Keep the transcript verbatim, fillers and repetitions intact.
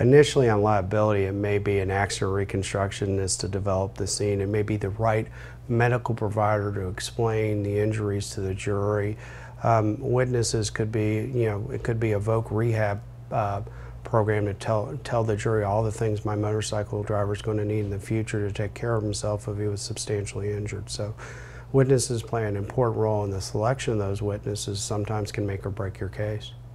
initially on liability, it may be an accident reconstruction is to develop the scene. It may be the right medical provider to explain the injuries to the jury. Um, witnesses could be, you know, it could be evoked rehab uh, program to tell tell the jury all the things my motorcycle driver is going to need in the future to take care of himself if he was substantially injured. So witnesses play an important role in the selection of those witnesses, sometimes can make or break your case.